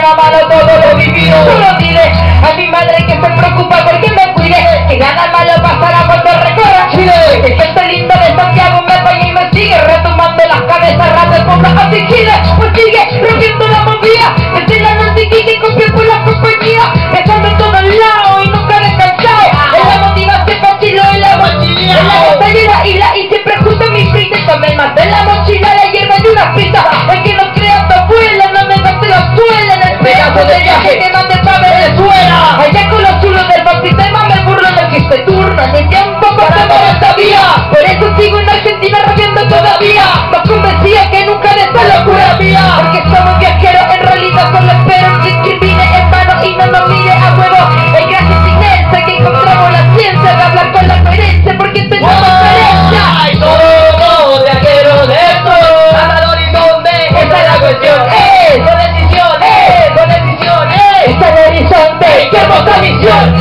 a mano todo lo vivido. Solo diré a mi madre que se preocupa porque me cuide, que gana malo pasará cuando recorra Chile. Que este lindo de Santiago me apaña y me sigue retumbando las cabezas, rap el pueblo así Chile. Pues sigue rompiendo la movida, desde la noche que copió por la compañía, echando en todos lados y nunca descansado. Es la motivación para Chile y la mochila, en la batallera y siempre junto a mi frita. Tomé más de la mochila, la hierba y una pizza. El que no crea tu abuela, no me gaste la suela en el pedazo de viaje que mande pa' Venezuela. Allá con los chulos del sistema me burlo de que se turna, ni tiempo para mover esta vía. Por eso sigo en Argentina rabiando todavía, más convencida que nunca de esta locura mía. Porque somos viajeros, en realidad solo espero que escribine en vano y no nos mire a huevo. El gran sentinense que encontramos la ciencia de hablar con la coherencia, porque tenemos coherencia. ¡Ay, somos viajeros de esto! ¡Hasta el horizonte! ¡Esa es la cuestión! ¡Con decisión! ¡Con decisión! ¡Esa es el horizonte! ¡Qué hermosa misión!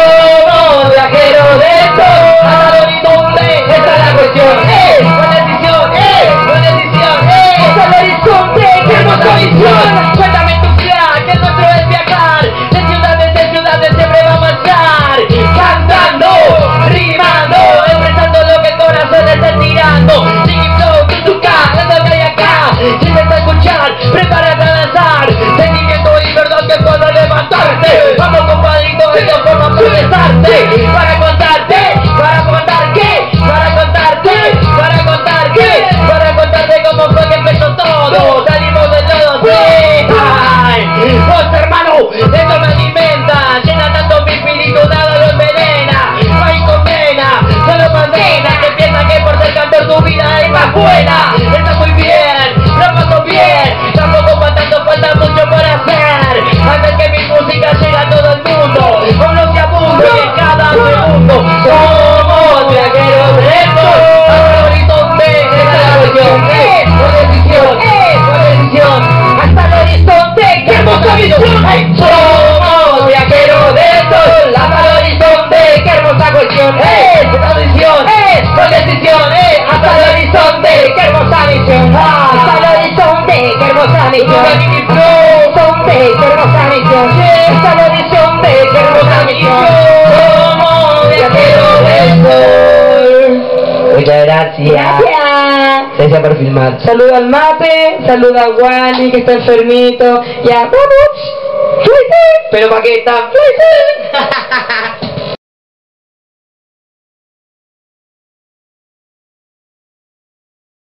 Somos viajeros de esto, hasta el horizonte, esa es la cuestión. Con decisión, con decisión, ¡Esa es el horizonte! qué hermosa misión. Cuéntame tu plan, que el nuestro es viajar, de ciudades siempre vamos a estar, cantando, rimando, expresando lo que el corazón está tirando. Singing flow, tutuca, dando que hay acá, siempre a escuchar, prepárate a danzar, sentimiento y verdad que puedo levantarte. Vamos compadrito, esto forma progresarte, para contarte, para contar qué, para contarte, para contar qué, para contarte cómo fue que empezó todo, salimos de todo, sí. Ay, vos hermano, esto me alimenta, llena tanto mi espíritu, nada lo envenena, no hay condena, solo condena, que piensa que por ser cantor tu vida es más buena. Está muy bien, lo paso bien, tampoco para tanto falta mucho por hacer, antes que mi música llegue a todo el mundo, con lo que abundo en cada segundo. Somos viajeros de esto, hasta el horizonte, esa es la cuestión, con decisión, con decisión, ¡Hasta el horizonte! ¡Qué hermosa visión! Ay, somos viajeros de esto, hasta el horizonte, qué hermosa cuestión, con decisión, con decisión, hasta el horizonte, qué hermosa misión, ¡Hasta el horizonte! ¡Qué hermosa visión! ¡Horizonte! ¡Qué hermosa visión! ¡Hasta el horizonte! ¡Qué hermosa visión! somos viajeros de esto. Muchas gracias. ¡Gracias! Gracias por filmar. Saluda al Mate, saluda a Wally que está enfermito. Ya, vamos. ¡Fuiste! Pero ¿para qué está? ¡Fuiste!